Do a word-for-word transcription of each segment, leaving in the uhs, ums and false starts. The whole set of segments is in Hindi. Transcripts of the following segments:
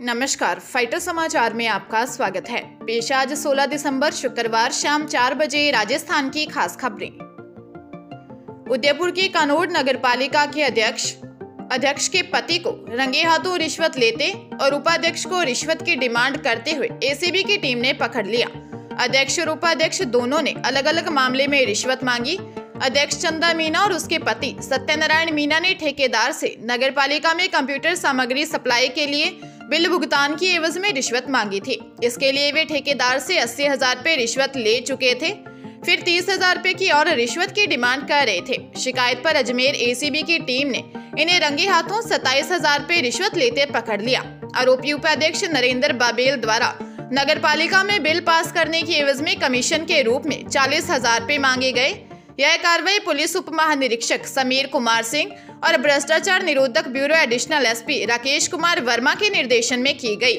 नमस्कार, फाइटर समाचार में आपका स्वागत है। पेश आज सोलह दिसंबर शुक्रवार शाम चार बजे राजस्थान की खास खबरें। उदयपुर की कानोड़ नगरपालिका के अध्यक्ष अध्यक्ष के पति को रंगे हाथों रिश्वत लेते और उपाध्यक्ष को रिश्वत की डिमांड करते हुए एसीबी की टीम ने पकड़ लिया। अध्यक्ष और उपाध्यक्ष दोनों ने अलग अलग मामले में रिश्वत मांगी। अध्यक्ष चंदा मीना और उसके पति सत्यनारायण मीना ने ठेकेदार से नगरपालिका में कंप्यूटर सामग्री सप्लाई के लिए बिल भुगतान की एवज में रिश्वत मांगी थी। इसके लिए वे ठेकेदार से अस्सी हजार रुपए रिश्वत ले चुके थे, फिर तीस हजार रुपए की और रिश्वत की डिमांड कर रहे थे। शिकायत पर अजमेर एसीबी की टीम ने इन्हें रंगे हाथों सत्ताईस हजार रुपए रिश्वत लेते पकड़ लिया। आरोपी उपाध्यक्ष नरेंद्र बाबेल द्वारा नगरपालिका में बिल पास करने की एवज में कमीशन के रूप में चालीस हजार रुपए मांगे गए। यह कार्रवाई पुलिस उप महानिरीक्षक समीर कुमार सिंह और भ्रष्टाचार निरोधक bureau additional SP Rakesh Kumar Verma के निर्देशन में की गई।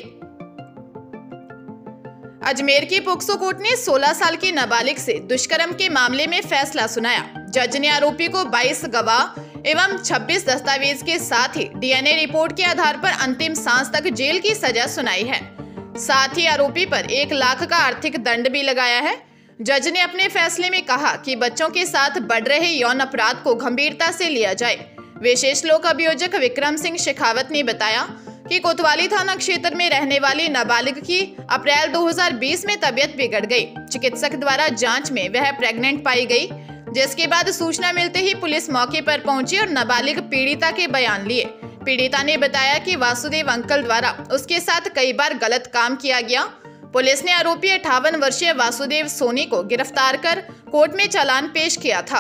अजमेर की पोक्सो कोर्ट ने सोलह साल की नाबालिग से दुष्कर्म के मामले में फैसला सुनाया। जज ने आरोपी को बाईस गवाह एवं छब्बीस दस्तावेज के साथ ही डीएनए रिपोर्ट के आधार पर अंतिम सांस तक जेल की सजा सुनाई है। साथ ही आरोपी पर एक लाख का आर्थिक दंड भी लगाया है। जज ने अपने फैसले में कहा कि बच्चों के साथ बढ़ रहे यौन अपराध को गंभीरता से लिया जाए। विशेष लोक अभियोजक विक्रम सिंह शेखावत ने बताया कि कोतवाली थाना क्षेत्र में रहने वाली नाबालिग की अप्रैल दो हज़ार बीस में तबीयत बिगड़ गई। चिकित्सक द्वारा जांच में वह प्रेग्नेंट पाई गई, जिसके बाद सूचना मिलते ही पुलिस मौके पर पहुंची और नाबालिग पीड़िता के बयान लिए। पीड़िता ने बताया कि वासुदेव अंकल द्वारा उसके साथ कई बार गलत काम किया गया। पुलिस ने आरोपी अट्ठावन वर्षीय वासुदेव सोनी को गिरफ्तार कर कोर्ट में चालान पेश किया था।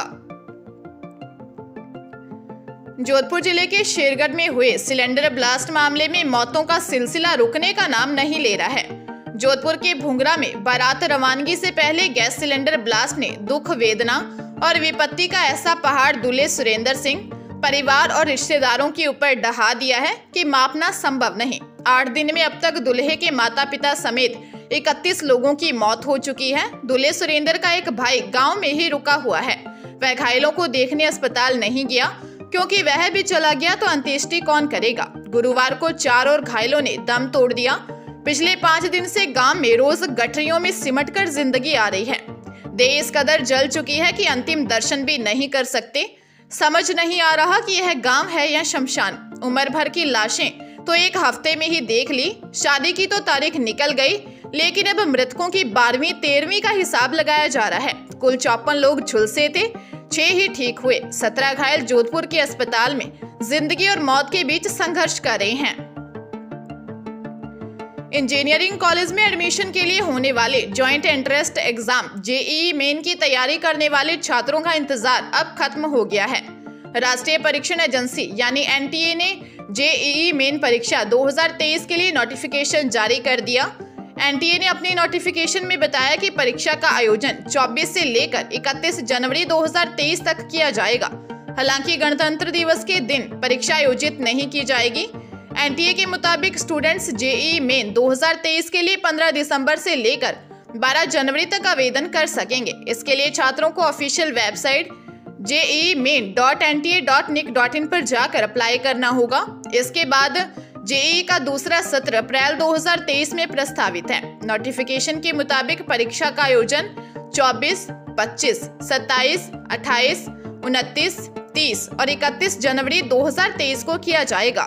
जोधपुर जिले के शेरगढ़ में हुए सिलेंडर ब्लास्ट मामले में मौतों का सिलसिला रुकने का नाम नहीं ले रहा है। जोधपुर के भुंगरा में बारात रवानगी से पहले गैस सिलेंडर ब्लास्ट ने दुख, वेदना और विपत्ति का ऐसा पहाड़ दूल्हे सुरेंद्र सिंह परिवार और रिश्तेदारों के ऊपर ढहा दिया है कि मापना संभव नहीं। आठ दिन में अब तक दूल्हे के माता पिता समेत इकतीस लोगों की मौत हो चुकी है। दूल्हे सुरेंद्र का एक भाई गांव में ही रुका हुआ है। वह घायलों को देखने अस्पताल नहीं गया, क्योंकि वह भी चला गया तो अंत्येष्टि कौन करेगा। गुरुवार को चार और घायलों ने दम तोड़ दिया। पिछले पाँच दिन से गांव में रोज गठरियों में सिमटकर जिंदगी आ रही है। देह इस कदर जल चुकी है कि अंतिम दर्शन भी नहीं कर सकते। समझ नहीं आ रहा कि यह गांव है या शमशान। उम्र भर की लाशें तो एक हफ्ते में ही देख ली। शादी की तो तारीख निकल गई, लेकिन अब मृतकों की बारहवीं तेरहवीं का हिसाब लगाया जा रहा है। कुल चौपन लोग झुलसे थे, छह ही ठीक हुए। सत्रह घायल जोधपुर के अस्पताल में जिंदगी और मौत के बीच संघर्ष कर रहे हैं। इंजीनियरिंग कॉलेज में एडमिशन के लिए होने वाले joint entrance exam JEE main की तैयारी करने वाले छात्रों का इंतजार अब खत्म हो गया है। राष्ट्रीय परीक्षण एजेंसी यानी एनटीए ने जेईई मेन परीक्षा दो हज़ार तेईस के लिए नोटिफिकेशन जारी कर दिया। एनटीए ने अपने नोटिफिकेशन में बताया कि परीक्षा का आयोजन चौबीस से लेकर इकतीस जनवरी दो हज़ार तेईस तक किया जाएगा। हालांकि गणतंत्र दिवस के दिन परीक्षा आयोजित नहीं की जाएगी। एनटीए के मुताबिक स्टूडेंट्स जेईई मेन दो हज़ार तेईस के लिए पंद्रह दिसंबर से लेकर बारह जनवरी तक आवेदन कर सकेंगे। इसके लिए छात्रों को official website JEE main dot N T A dot nic dot in पर जाकर अप्लाई करना होगा। इसके बाद जेईई का दूसरा सत्र अप्रैल दो हज़ार तेईस में प्रस्तावित है। नोटिफिकेशन के मुताबिक परीक्षा का आयोजन चौबीस, पच्चीस, सत्ताईस, अट्ठाईस, उनतीस, तीस और इकतीस जनवरी दो हज़ार तेईस को किया जाएगा।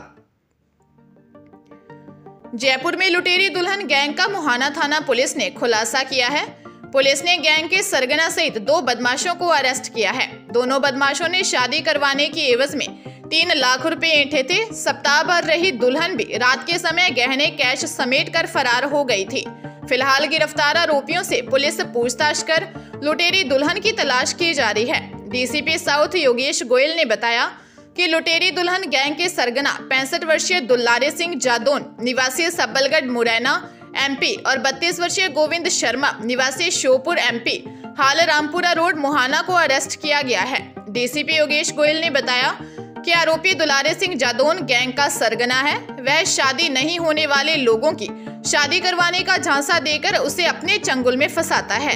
जयपुर में लुटेरी दुल्हन गैंग का मुहाना थाना पुलिस ने खुलासा किया है। पुलिस ने गैंग के सरगना सहित दो बदमाशों को अरेस्ट किया है। दोनों बदमाशों ने शादी करवाने की एवज में तीन लाख रुपए ऐंठे थे। सप्ताह भर रही दुल्हन भी रात के समय गहने कैश समेट कर फरार हो गई थी। फिलहाल गिरफ्तार आरोपियों से पुलिस पूछताछ कर लुटेरी दुल्हन की तलाश की जा रही है। डीसीपी साउथ योगेश गोयल ने बताया कि लुटेरी दुल्हन गैंग के सरगना पैंसठ वर्षीय दुल्लारे सिंह जादौन निवासी सबलगढ़ मुरैना एमपी और बत्तीस वर्षीय गोविंद शर्मा निवासी श्योपुर एमपी हाल रामपुरा रोड मुहाना को अरेस्ट किया गया है। डीसीपी योगेश गोयल ने बताया कि आरोपी दुलारे सिंह जादौन गैंग का सरगना है। वह शादी नहीं होने वाले लोगों की शादी करवाने का झांसा देकर उसे अपने चंगुल में फंसाता है।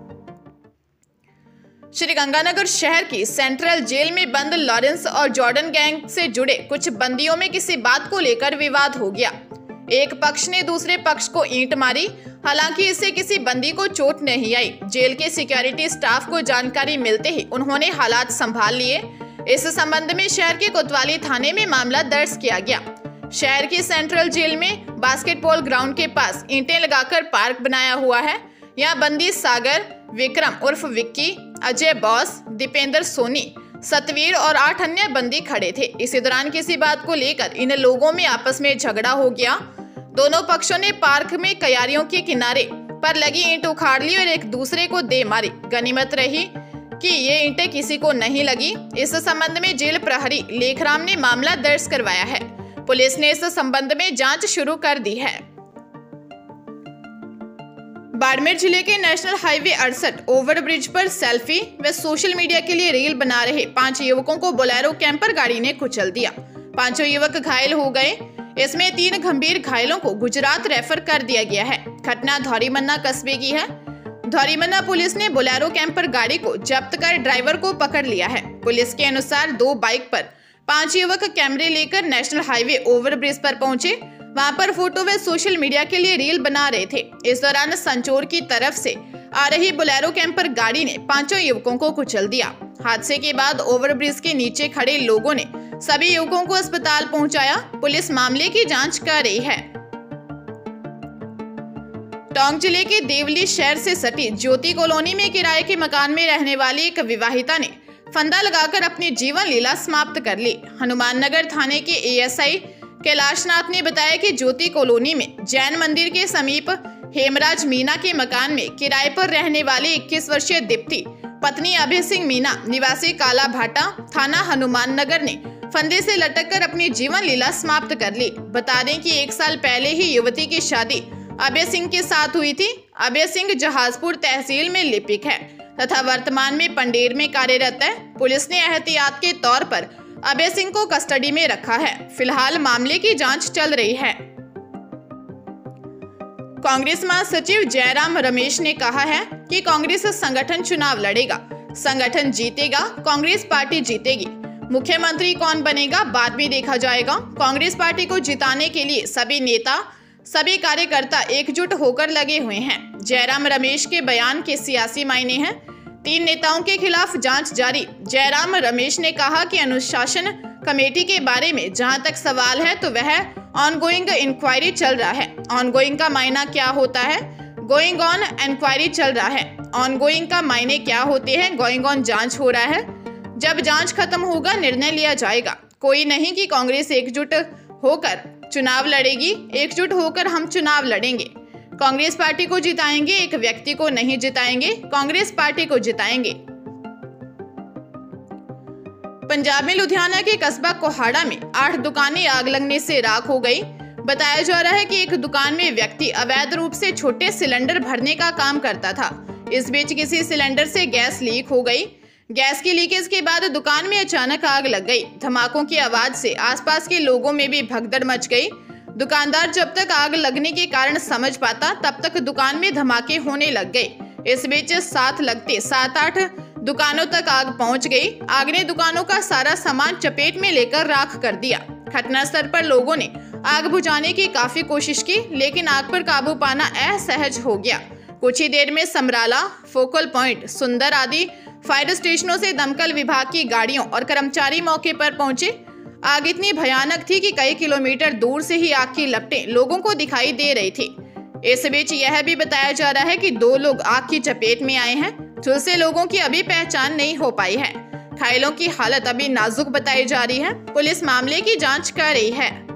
श्रीगंगानगर शहर की सेंट्रल जेल में बंद लॉरेंस और जॉर्डन गैंग से जुड़े कुछ बंदियों में किसी बात को लेकर विवाद हो गया। एक पक्ष ने दूसरे पक्ष को ईंट मारी। हालांकि इससे किसी बंदी को चोट नहीं आई। जेल के सिक्योरिटी स्टाफ को जानकारी मिलते ही उन्होंने हालात संभाल लिए। इस संबंध में शहर के कोतवाली थाने में मामला दर्ज किया गया। शहर की सेंट्रल जेल में बास्केटबॉल ग्राउंड के पास ईंटें लगाकर पार्क बनाया हुआ है। यहाँ बंदी सागर, विक्रम उर्फ विक्की, अजय बॉस, दीपेंद्र सोनी, सतवीर और आठ अन्य बंदी खड़े थे। इसी दौरान किसी बात को लेकर इन लोगों में आपस में झगड़ा हो गया। दोनों पक्षों ने पार्क में क्यारियों के किनारे पर लगी ईंट उखाड़ ली और एक दूसरे को दे मारी। गनीमत रही कि ये ईंटें किसी को नहीं लगी। इस संबंध में जेल प्रहरी लेखराम ने मामला दर्ज करवाया है। पुलिस ने इस संबंध में जांच शुरू कर दी है। बाड़मेर जिले के नेशनल हाईवे अड़सठ ओवरब्रिज पर सेल्फी व सोशल मीडिया के लिए रील बना रहे पांच युवकों को बोलेरो कैंपर गाड़ी ने कुचल दिया। पांचों युवक घायल हो गए। इसमें तीन गंभीर घायलों को गुजरात रेफर कर दिया गया है। घटना धौरीमन्ना कस्बे की है। धौरीमन्ना पुलिस ने बोलेरो कैंपर गाड़ी को जब्त कर ड्राइवर को पकड़ लिया है। पुलिस के अनुसार दो बाइक पर पांच युवक कैमरे लेकर नेशनल हाईवे ओवरब्रिज पर पहुंचे। वहां पर फोटो व सोशल मीडिया के लिए रील बना रहे थे। इस दौरान संचोर की तरफ से आ रही बोलेरो कैंपर गाड़ी ने पांचों युवकों को कुचल दिया। हादसे के बाद ओवरब्रिज के नीचे खड़े लोगों ने सभी युवकों को अस्पताल पहुंचाया। पुलिस मामले की जांच कर रही है। टोंक जिले के देवली शहर से सटी ज्योति कॉलोनी में किराए के मकान में रहने वाली एक विवाहिता ने फंदा लगाकर अपनी जीवन लीला समाप्त कर ली। हनुमान नगर थाने के एएसआई कैलाशनाथ ने बताया कि ज्योति कॉलोनी में जैन मंदिर के समीप हेमराज मीना के मकान में किराए पर रहने वाली इक्कीस वर्षीय दीप्ति पत्नी अभय सिंह मीना निवासी काला भाटा थाना हनुमान नगर ने फंदे से लटककर अपनी जीवन लीला समाप्त कर ली। बता दें कि एक साल पहले ही युवती की शादी अभय सिंह के साथ हुई थी। अभय सिंह जहाजपुर तहसील में लिपिक है तथा वर्तमान में पंडेर में कार्यरत है। पुलिस ने एहतियात के तौर पर अभय सिंह को कस्टडी में रखा है। फिलहाल मामले की जांच चल रही है। कांग्रेस महासचिव जयराम रमेश ने कहा है कि कांग्रेस संगठन चुनाव लड़ेगा, संगठन जीतेगा, कांग्रेस पार्टी जीतेगी। मुख्यमंत्री कौन बनेगा बाद में देखा जाएगा। कांग्रेस पार्टी को जिताने के लिए सभी नेता, सभी कार्यकर्ता एकजुट होकर लगे हुए हैं। जयराम रमेश के बयान के सियासी मायने हैं। तीन नेताओं के खिलाफ जांच जारी। जयराम रमेश ने कहा कि अनुशासन कमेटी के बारे में जहां तक सवाल है तो वह ऑनगोइंग इंक्वायरी चल रहा है। ऑनगोइंग का मायना क्या होता है? गोइंग ऑन इंक्वायरी चल रहा है। ऑनगोइंग का मायने क्या होते हैं? गोइंग ऑन जांच हो रहा है। जब जांच खत्म होगा निर्णय लिया जाएगा। कोई नहीं कि कांग्रेस एकजुट होकर चुनाव लड़ेगी। एकजुट होकर हम चुनाव लड़ेंगे। कांग्रेस पार्टी को जिताएंगे, एक व्यक्ति को नहीं जिताएंगे, कांग्रेस पार्टी को जिताएंगे। पंजाब में लुधियाना के कस्बा कोहाड़ा में आठ दुकानें आग लगने से राख हो गई। बताया जा रहा है कि एक दुकान में व्यक्ति अवैध रूप से छोटे सिलेंडर भरने का काम करता था। इस बीच किसी सिलेंडर से गैस लीक हो गई। गैस की लीकेज के बाद दुकान में अचानक आग लग गई। धमाकों की आवाज से आसपास के लोगों में भी भगदड़ मच गई। दुकानदार जब तक आग लगने के कारण समझ पाता तब तक दुकान में धमाके होने लग गए। इस बीच साथ लगते सात आठ दुकानों तक आग पहुंच गई। आग ने दुकानों का सारा सामान चपेट में लेकर राख कर दिया। घटनास्थल पर लोगों ने आग बुझाने की काफी कोशिश की, लेकिन आग पर काबू पाना असहज हो गया। कुछ ही देर में समराला, फोकल पॉइंट, सुंदर आदि फायर स्टेशनों से दमकल विभाग की गाड़ियों और कर्मचारी मौके पर पहुंचे। आग इतनी भयानक थी कि कई किलोमीटर दूर से ही आग की लपटें लोगों को दिखाई दे रही थी। इस बीच यह भी बताया जा रहा है कि दो लोग आग की चपेट में आए हैं, जिनसे लोगों की अभी पहचान नहीं हो पाई है। घायलों की हालत अभी नाजुक बताई जा रही है। पुलिस मामले की जांच कर रही है।